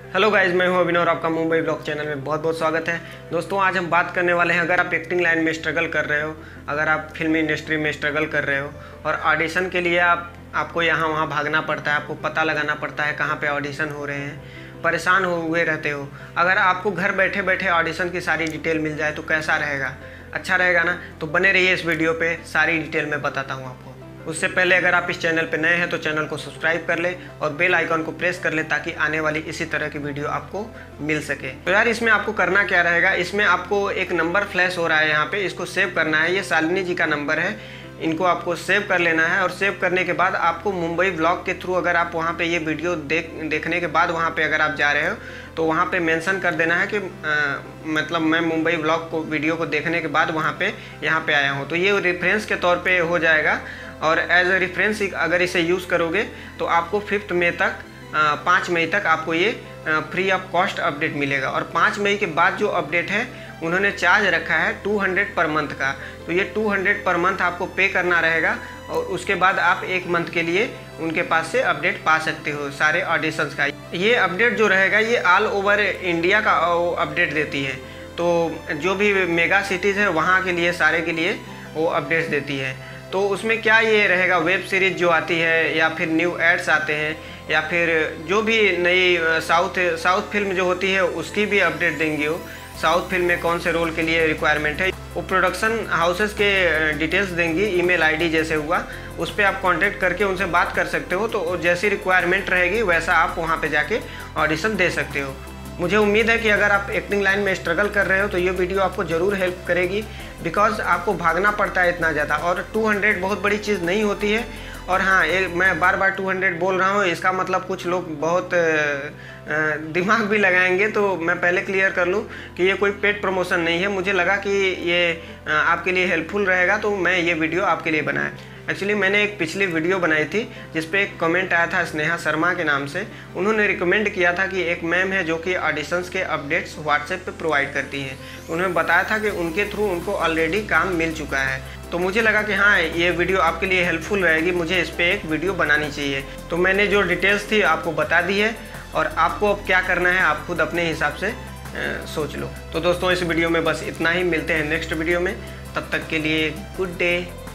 Hello guys, मैं हूं अभिनव और आपका मुंबई ब्लॉग चैनल में बहुत बहुत स्वागत है। दोस्तों, आज हम बात करने वाले हैं, अगर आप एक्टिंग लाइन में स्ट्रगल कर रहे हो, अगर आप फिल्म इंडस्ट्री में स्ट्रगल कर रहे हो और ऑडिशन के लिए आपको यहाँ वहाँ भागना पड़ता है, आपको पता लगाना पड़ता है कहाँ पे ऑडिशन हो रहे हैं, परेशान हुए रहते हो। अगर आपको घर बैठे बैठे ऑडिशन की सारी डिटेल मिल जाए तो कैसा रहेगा? अच्छा रहेगा ना? तो बने रहिए इस वीडियो पे, सारी डिटेल मैं बताता हूँ आपको। उससे पहले अगर आप इस चैनल पे नए हैं तो चैनल को सब्सक्राइब कर ले और बेल आइकन को प्रेस कर ले ताकि आने वाली इसी तरह की वीडियो आपको मिल सके। तो यार, इसमें आपको करना क्या रहेगा, इसमें आपको एक नंबर फ्लैश हो रहा है यहाँ पे, इसको सेव करना है। ये शालिनी जी का नंबर है, इनको आपको सेव कर लेना है। और सेव करने के बाद आपको मुंबई ब्लॉग के थ्रू, अगर आप वहाँ पे ये वीडियो देखने के बाद वहाँ पे अगर आप जा रहे हो तो वहाँ पे मेंशन कर देना है कि मतलब मैं मुंबई ब्लॉग को वीडियो को देखने के बाद वहाँ पे यहाँ पे आया हूँ। तो ये रेफरेंस के तौर पे हो जाएगा और एज ए रेफरेंस अगर इसे यूज़ करोगे तो आपको 5 मई तक 5 मई तक आपको ये फ्री ऑफ कॉस्ट अपडेट मिलेगा। और 5 मई के बाद जो अपडेट है उन्होंने चार्ज रखा है 200 पर मंथ का। तो ये 200 पर मंथ आपको पे करना रहेगा और उसके बाद आप 1 मंथ के लिए उनके पास से अपडेट पा सकते हो सारे ऑडिशंस का। ये अपडेट जो रहेगा ये ऑल ओवर इंडिया का अपडेट देती है। तो जो भी मेगा सिटीज़ है वहाँ के लिए, सारे के लिए वो अपडेट्स देती है। तो उसमें क्या ये रहेगा, वेब सीरीज़ जो आती है या फिर न्यू एड्स आते हैं या फिर जो भी नई साउथ फिल्म जो होती है उसकी भी अपडेट देंगी। वो साउथ फिल्म में कौन से रोल के लिए रिक्वायरमेंट है वो प्रोडक्शन हाउसेस के डिटेल्स देंगी। ईमेल आईडी जैसे हुआ उस पर आप कांटेक्ट करके उनसे बात कर सकते हो। तो जैसी रिक्वायरमेंट रहेगी वैसा आप वहाँ पे जाके ऑडिशन दे सकते हो। मुझे उम्मीद है कि अगर आप एक्टिंग लाइन में स्ट्रगल कर रहे हो तो ये वीडियो आपको ज़रूर हेल्प करेगी, बिकॉज आपको भागना पड़ता है इतना ज़्यादा। और 200 बहुत बड़ी चीज़ नहीं होती है। और हाँ, मैं बार बार 200 बोल रहा हूँ, इसका मतलब कुछ लोग बहुत दिमाग भी लगाएंगे। तो मैं पहले क्लियर कर लूँ कि ये कोई पेड प्रमोशन नहीं है। मुझे लगा कि ये आपके लिए हेल्पफुल रहेगा तो मैं ये वीडियो आपके लिए बनाया। एक्चुअली मैंने एक पिछली वीडियो बनाई थी जिस पे एक कमेंट आया था स्नेहा शर्मा के नाम से। उन्होंने रिकमेंड किया था कि एक मैम है जो कि ऑडिशंस के अपडेट्स व्हाट्सएप पे प्रोवाइड करती हैं। उन्होंने बताया था कि उनके थ्रू उनको ऑलरेडी काम मिल चुका है। तो मुझे लगा कि हाँ, ये वीडियो आपके लिए हेल्पफुल रहेगी, मुझे इस पर एक वीडियो बनानी चाहिए। तो मैंने जो डिटेल्स थी आपको बता दी है और आपको अब क्या करना है आप खुद अपने हिसाब से सोच लो। तो दोस्तों, इस वीडियो में बस इतना ही। मिलते हैं नेक्स्ट वीडियो में, तब तक के लिए गुड डे।